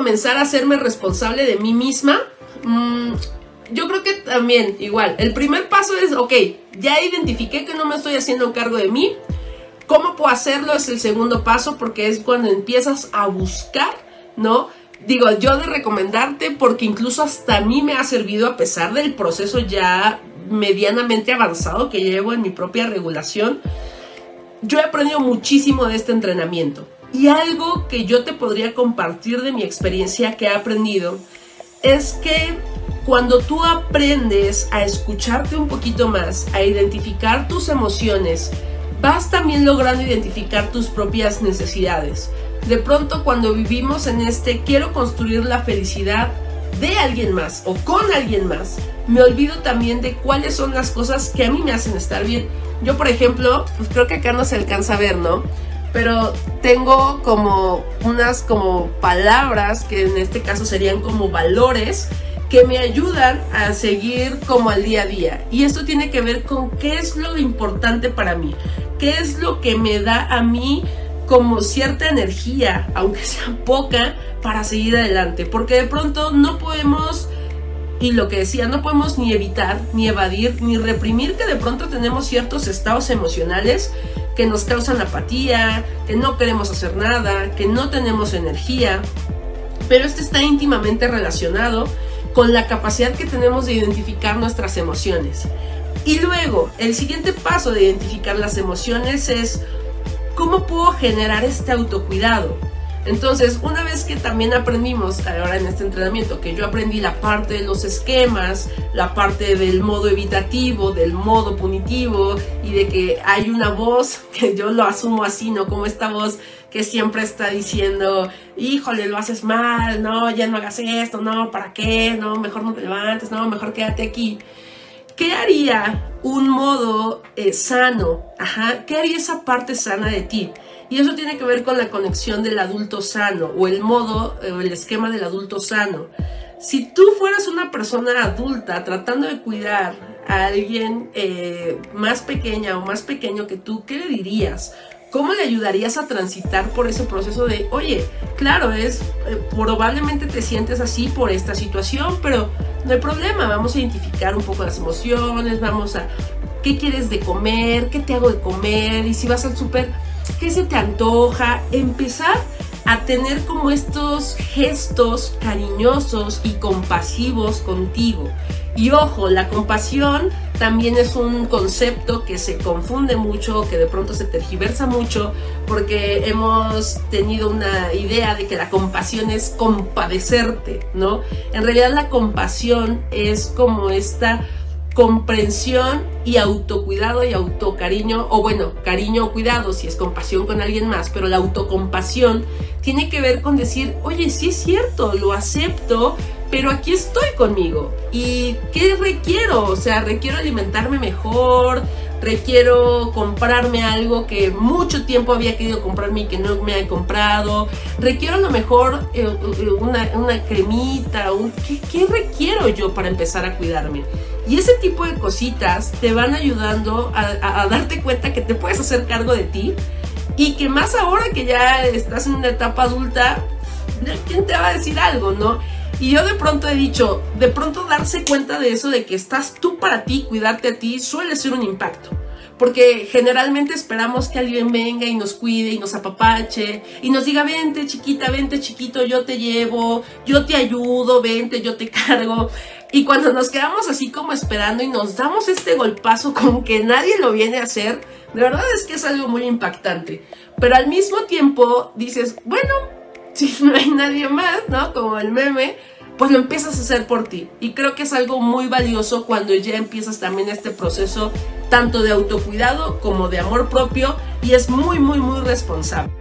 comenzar a hacerme responsable de mí misma? Yo creo que también, igual, el primer paso es, ok, ya identifiqué que no me estoy haciendo cargo de mí. ¿Cómo puedo hacerlo? Es el segundo paso, porque es cuando empiezas a buscar, ¿no? Digo, yo de recomendarte, porque incluso hasta a mí me ha servido, a pesar del proceso ya medianamente avanzado que llevo en mi propia regulación. Yo he aprendido muchísimo de este entrenamiento. Y algo que yo te podría compartir de mi experiencia que he aprendido es que cuando tú aprendes a escucharte un poquito más, a identificar tus emociones, vas también logrando identificar tus propias necesidades. De pronto, cuando vivimos en quiero construir la felicidad de alguien más o con alguien más, me olvido también de cuáles son las cosas que a mí me hacen estar bien. Yo, por ejemplo, pues creo que acá no se alcanza a ver, ¿no? Pero tengo como unas palabras que en este caso serían como valores que me ayudan a seguir como al día a día. Y esto tiene que ver con qué es lo importante para mí, qué es lo que me da a mí como cierta energía, aunque sea poca, para seguir adelante. Porque de pronto no podemos, y lo que decía, no podemos ni evitar, ni evadir, ni reprimir que de pronto tenemos ciertos estados emocionales que nos causan apatía, que no queremos hacer nada, que no tenemos energía. Pero esto está íntimamente relacionado con la capacidad que tenemos de identificar nuestras emociones. Y luego, el siguiente paso de identificar las emociones es ¿cómo puedo generar este autocuidado? Entonces, una vez que también aprendimos ahora en este entrenamiento, que yo aprendí la parte de los esquemas, la parte del modo evitativo, del modo punitivo, y de que hay una voz, que yo lo asumo así, ¿no? Como esta voz que siempre está diciendo, híjole, lo haces mal, no, ya no hagas esto, no, ¿para qué? No, mejor no te levantes, no, mejor quédate aquí. ¿Qué haría un modo sano? ¿Qué haría esa parte sana de ti? Y eso tiene que ver con la conexión del adulto sano, o el modo, el esquema del adulto sano. Si tú fueras una persona adulta tratando de cuidar a alguien más pequeña o más pequeño que tú, ¿qué le dirías? ¿Cómo le ayudarías a transitar por ese proceso de, oye, claro, probablemente te sientes así por esta situación, pero no hay problema, vamos a identificar un poco las emociones, vamos a, ¿qué quieres de comer? ¿Qué te hago de comer? Y si vas al súper, ¿qué se te antoja? Empezar a tener como estos gestos cariñosos y compasivos contigo. Y ojo, la compasión también es un concepto que se confunde mucho, que de pronto se tergiversa mucho, porque hemos tenido una idea de que la compasión es compadecerte, ¿no? En realidad la compasión es como esta comprensión y autocuidado y autocariño, o bueno, cariño o cuidado si es compasión con alguien más, pero la autocompasión tiene que ver con decir, oye, sí es cierto, lo acepto, pero aquí estoy conmigo. ¿Y qué requiero? O sea, requiero alimentarme mejor, requiero comprarme algo que mucho tiempo había querido comprarme y que no me he comprado, requiero a lo mejor una cremita, ¿qué requiero yo para empezar a cuidarme? Y ese tipo de cositas te van ayudando a darte cuenta que te puedes hacer cargo de ti, y que más ahora que ya estás en una etapa adulta, ¿quién te va a decir algo, no? Y yo de pronto he dicho, de pronto darse cuenta de eso, de que estás tú para ti, cuidarte a ti, suele ser un impacto. Porque generalmente esperamos que alguien venga y nos cuide y nos apapache y nos diga, vente chiquita, vente chiquito, yo te llevo, yo te ayudo, vente, yo te cargo. Y cuando nos quedamos así como esperando y nos damos este golpazo como que nadie lo viene a hacer, de verdad es que es algo muy impactante. Pero al mismo tiempo dices, bueno, si no hay nadie más, ¿no? Como el meme, pues lo empiezas a hacer por ti. Y creo que es algo muy valioso cuando ya empiezas también este proceso tanto de autocuidado como de amor propio, y es muy, muy, muy responsable.